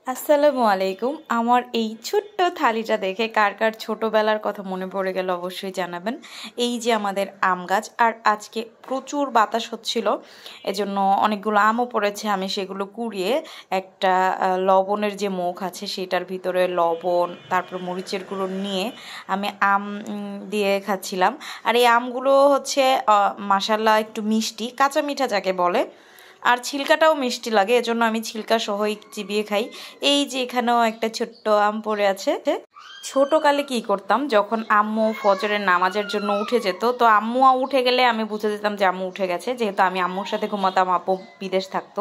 আসসালামু আলাইকুম। আমার এই ছোট্ট থালিটা দেখে কার কার ছোটবেলার কথা মনে পড়ে গেল অবশ্যই জানাবেন। এই যে আমাদের আম গাছ, আর আজকে প্রচুর বাতাস হচ্ছিল, এজন্য অনেকগুলো আমও পড়েছে। আমি সেগুলো কুড়িয়ে একটা লবণের যে মুখ আছে সেটার ভিতরে লবণ তারপর মরিচের গুঁড়ো নিয়ে আমি আম দিয়ে খাচ্ছিলাম। আর এই আমগুলো হচ্ছে মাশাল্লাহ একটু মিষ্টি, কাঁচা মিঠা যাকে বলে, আর ছিলকাটাও মিষ্টি লাগে, এজন্য আমি ছিলকা সহই চিবিয়ে খাই। এই যে এখানেও একটা ছোট্ট আম পড়ে আছে। ছোটকালে কি করতাম, যখন আম্মু ফজরের নামাজের জন্য উঠে যেত, তো আম্মু উঠে গেলে আমি বুঝে যেতাম যে আম্মু উঠে গেছে, যেহেতু আমি আম্মুর সাথে ঘুমাতাম, আব্বু বিদেশ থাকতো।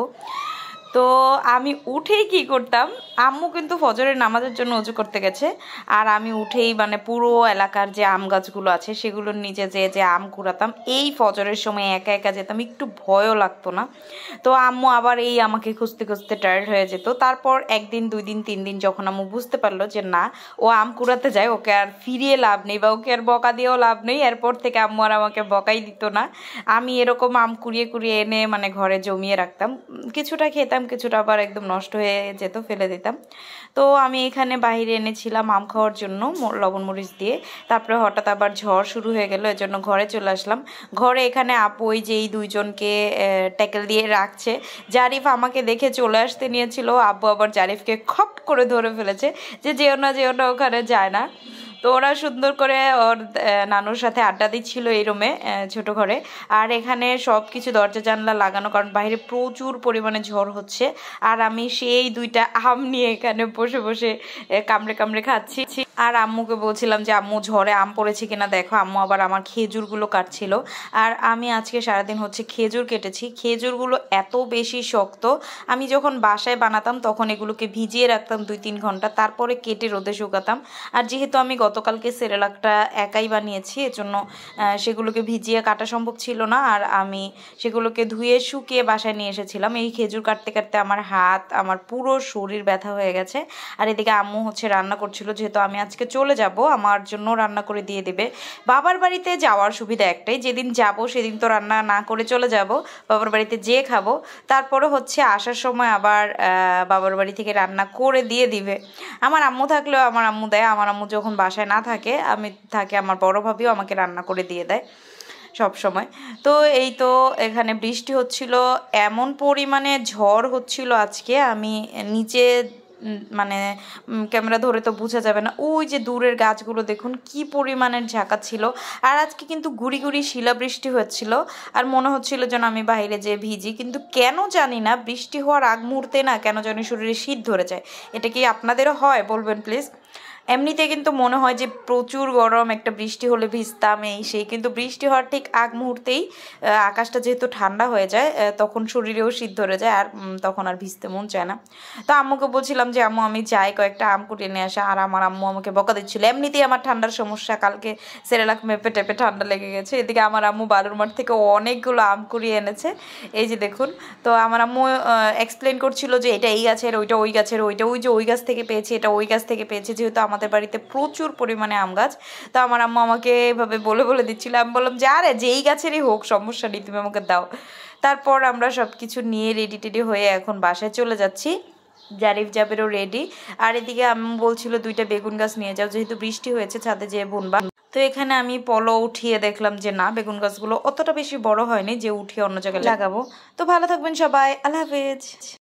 তো আমি উঠেই কি করতাম, আম্মু কিন্তু ফজরের নামাজের জন্য উজু করতে গেছে, আর আমি উঠেই মানে পুরো এলাকার যে আম গাছগুলো আছে সেগুলোর নিচে যে যে আম কুড়াতাম। এই ফজরের সময় একা একা যেতাম, একটু ভয়ও লাগতো না। তো আম্মু আবার এই আমাকে খুঁজতে খুঁজতে টায়ার্ড হয়ে যেত। তারপর একদিন, 2 দিন, 3 দিন যখন আম্মু বুঝতে পারলো যে না, ও আম কুড়াতে যায়, ওকে আর ফিরিয়ে লাভ নেই বা ওকে আর বকা দিয়েও লাভ নেই, এরপর থেকে আম্মু আর আমাকে বকাই দিত না। আমি এরকম আম কুড়িয়ে কুড়িয়ে এনে মানে ঘরে জমিয়ে রাখতাম, কিছুটা খেতাম, কিছুটা আবার একদম নষ্ট হয়ে যেত, ফেলে দিতাম। তো আমি এখানে বাইরে এনেছিলাম আম খাওয়ার জন্য লবণ মরিচ দিয়ে। তারপরে হঠাৎ আবার ঝড় শুরু হয়ে গেল, এজন্য ঘরে চলে আসলাম। ঘরে এখানে আপু ওই যে এই দুইজনকে ট্যাকেল দিয়ে রাখছে। জারিফ আমাকে দেখে চলে আসতে নিয়েছিল, আব্বু আবার জারিফকে খপ করে ধরে ফেলেছে যে যেও না যেও না, ওখানে যায় না। তো ওরা সুন্দর করে ওর নানুর সাথে আড্ডা দিচ্ছিল এই রুমে, ছোট ঘরে। আর এখানে সব কিছু দরজা জানলা লাগানো, কারণ বাইরে প্রচুর পরিমাণে ঝড় হচ্ছে। আর আমি সেই 2টা আম নিয়ে এখানে বসে বসে কামড়ে কামড়ে খাচ্ছি। আর আম্মুকে বলছিলাম যে আম্মু ঝড়ে আম পড়েছে কিনা দেখো। আম্মু আবার আমার খেজুরগুলো কাটছিল। আর আমি আজকে সারাদিন হচ্ছে খেজুর কেটেছি। খেজুরগুলো এত বেশি শক্ত, আমি যখন বাসায় বানাতাম তখন এগুলোকে ভিজিয়ে রাখতাম 2-3 ঘন্টা, তারপরে কেটে রোদে শুকাতাম। আর যেহেতু আমি গতকালকে সেরেলাকটা একাই বানিয়েছি, এজন্য সেগুলোকে ভিজিয়ে কাটা সম্ভব ছিল না। আর আমি সেগুলোকে ধুয়ে শুকিয়ে বাসায় নিয়ে এসেছিলাম। এই খেজুর কাটতে কাটতে আমার হাত, আমার পুরো শরীর ব্যথা হয়ে গেছে। আর এদিকে আম্মু হচ্ছে রান্না করছিল, যেহেতু আমি আজকে চলে যাব, আমার জন্য রান্না করে দিয়ে দেবে। বাবার বাড়িতে যাওয়ার সুবিধা একটাই, যেদিন যাব সেদিন তো রান্না না করে চলে যাব, বাবার বাড়িতে যেয়ে খাবো। তারপরে হচ্ছে আসার সময় আবার বাবার বাড়ি থেকে রান্না করে দিয়ে দিবে। আমার আম্মু থাকলেও আমার আম্মু দেয়, আমার আম্মু যখন বাসায় না থাকে, আমি থাকে, আমার বড় ভাবিও আমাকে রান্না করে দিয়ে দেয় সব সময়। তো এই তো এখানে বৃষ্টি হচ্ছিল, এমন পরিমাণে ঝড় হচ্ছিল আজকে, আমি নিচে মানে ক্যামেরা ধরে তো বোঝা যাবে না, ওই যে দূরের গাছগুলো দেখুন কি পরিমাণের ঝাঁকা ছিল। আর আজকে কিন্তু গুড়ি গুড়ি শিলাবৃষ্টি হচ্ছিল, আর মনে হচ্ছিল যেন আমি বাইরে যেয়ে ভিজি, কিন্তু কেন জানি না বৃষ্টি হওয়ার আগ মুহূর্তে না কেন জানি শরীরে শীত ধরে যায়। এটা কি আপনাদেরও হয় বলবেন প্লিজ। এমনিতে কিন্তু মনে হয় যে প্রচুর গরম, একটা বৃষ্টি হলে ভিজতাম এই সেই, কিন্তু বৃষ্টি হওয়ার ঠিক আগ মুহূর্তেই আকাশটা যেহেতু ঠান্ডা হয়ে যায়, তখন শরীরেও শীত ধরে যায়, আর তখন আর ভিজতে মন চায় না। তো আম্মুকে বলছিলাম যে আম্মু আমি যাই কয়েকটা আম কুটিয়ে নিয়ে আসা, আর আমার আম্মু আমাকে বকা দিচ্ছিল। এমনিতেই আমার ঠান্ডার সমস্যা, কালকে সেরেলাক মেপে টেপে ঠান্ডা লেগে গেছে। এদিকে আমার আম্মু বালুর মাঠ থেকে অনেকগুলো আম কুড়িয়ে এনেছে, এই যে দেখুন। তো আমার আম্মু এক্সপ্লেন করছিল যে এটা এই গাছের, ওইটা ওই গাছের, ওইটা ওই যে ওই গাছ থেকে পেয়েছি, এটা ওই গাছ থেকে পেয়েছি, যেহেতু আমাদের বাড়িতে প্রচুর পরিমাণে আম গাছ। তো আমার আম্মু আমাকে এভাবে বলে বলে দিচ্ছিল, আমি বললাম যে আরে যেই গাছেরই হোক সমস্যা নেই, তুমি আমাকে দাও। তারপর আমরা সব কিছু নিয়ে রেডি টেডি হয়ে এখন বাসায় চলে যাচ্ছি। জারিফ জাবেরও রেডি। আর এদিকে আম্মু বলছিল 2টা বেগুন গাছ নিয়ে যাও, যেহেতু বৃষ্টি হয়েছে ছাদে যেয়ে বুনবা। তো এখানে আমি পলো উঠিয়ে দেখলাম যে না, বেগুন গাছগুলো অতটা বেশি বড় হয়নি যে উঠিয়ে অন্য জায়গায় লাগাবো। তো ভালো থাকবেন সবাই, আল্লাহ হাফেজ।